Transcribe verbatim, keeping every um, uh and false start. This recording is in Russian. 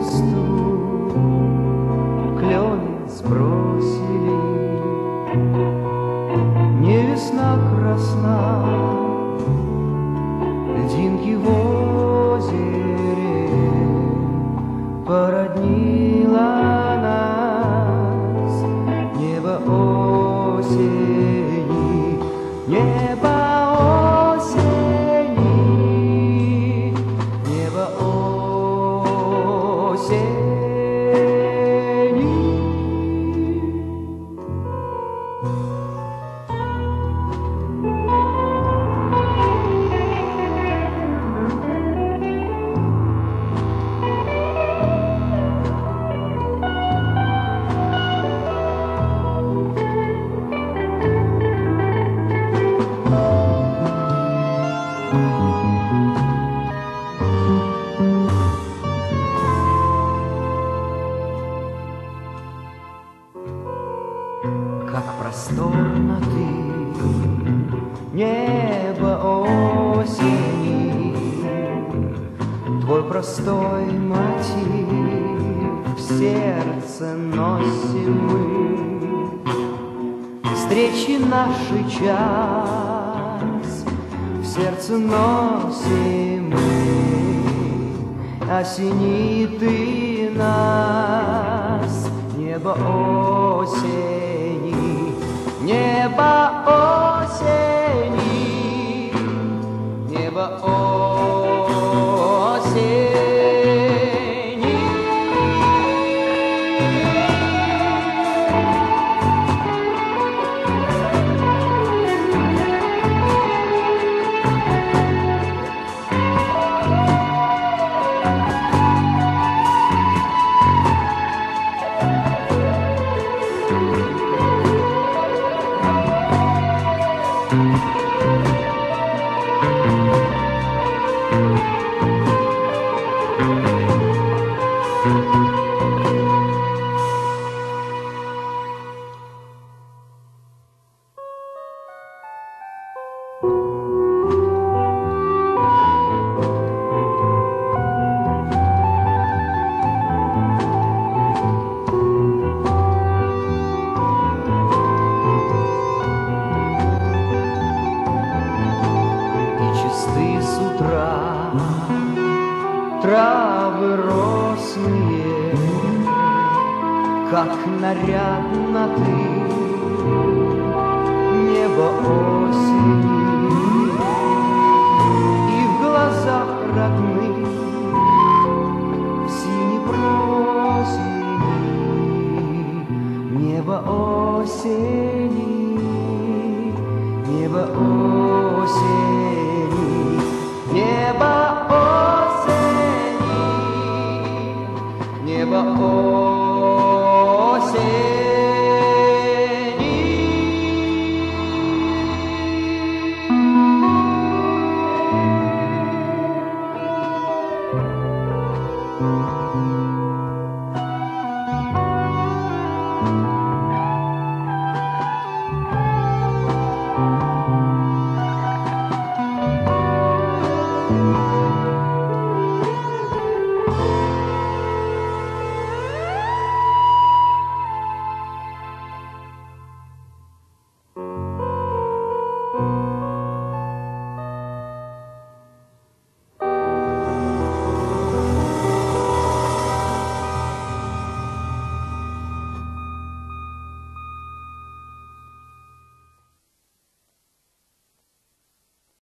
листу клены сбросили. Не весна красна, льдинки в озере породнила нас небо осени, небо осени, небо осени. Как просторно ты, небо осени, твой простой мотив в сердце носим мы. Встречи наши час в сердце носим мы. Осени ты нас, небо осени, небо осени, небо осени. Травы росные, как нарядно ты, небо осени, и в глазах родных сине-просени, небо осени, небо осени, небо осени. Небо